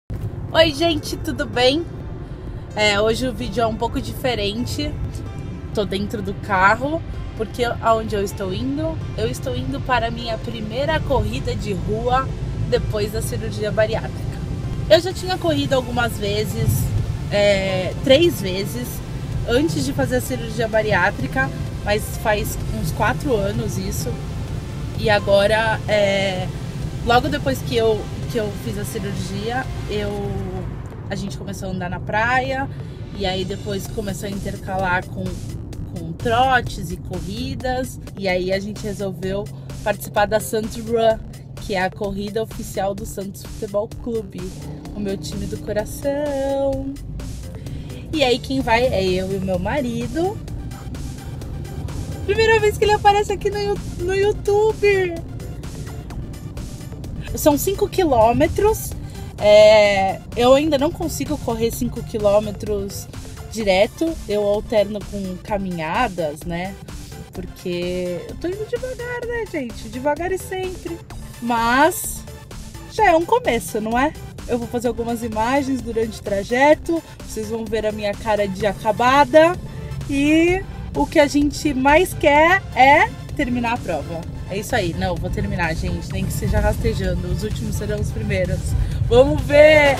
Oi gente, tudo bem? Hoje o vídeo é um pouco diferente. Tô dentro do carro, porque aonde eu estou indo? Eu estou indo para a minha primeira corrida de rua depois da cirurgia bariátrica. Eu já tinha corrido algumas vezes, 3 vezes, antes de fazer a cirurgia bariátrica, mas faz uns 4 anos isso. E agora, logo depois que eu fiz a cirurgia, a gente começou a andar na praia, e aí depois começou a intercalar com trotes e corridas, e aí a gente resolveu participar da Santos Run, que é a corrida oficial do Santos Futebol Clube, o meu time do coração. E aí quem vai é eu e o meu marido. Primeira vez que ele aparece aqui no YouTube. São 5 quilômetros. Eu ainda não consigo correr 5 quilômetros direto. Eu alterno com caminhadas, né? Porque eu tô indo devagar, né, gente? Devagar e sempre. Mas já é um começo, não é? Eu vou fazer algumas imagens durante o trajeto. Vocês vão ver a minha cara de acabada. E o que a gente mais quer é terminar a prova. É isso aí. Não, vou terminar, gente. Nem que seja rastejando. Os últimos serão os primeiros. Vamos ver!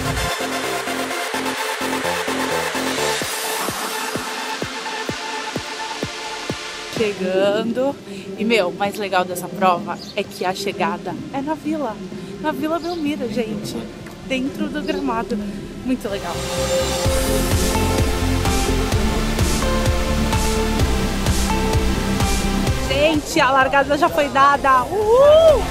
Chegando. E, o mais legal dessa prova é que a chegada é na Vila. Na Vila Belmiro, gente. Dentro do gramado. Muito legal. Gente, a largada já foi dada. Uhul!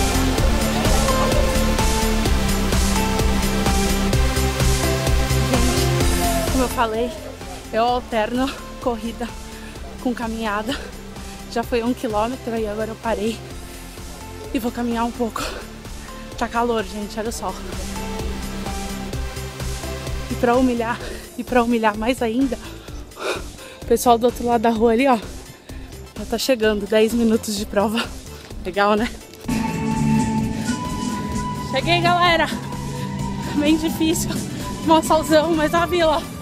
Gente, como eu falei, eu alterno corrida com caminhada. Já foi 1 quilômetro e agora eu parei e vou caminhar um pouco. Tá calor, gente, olha só. E pra humilhar mais ainda, o pessoal do outro lado da rua ali, ó, já tá chegando, 10 minutos de prova. Legal, né? Cheguei, galera! Bem difícil, mó solzão, mas a Vila.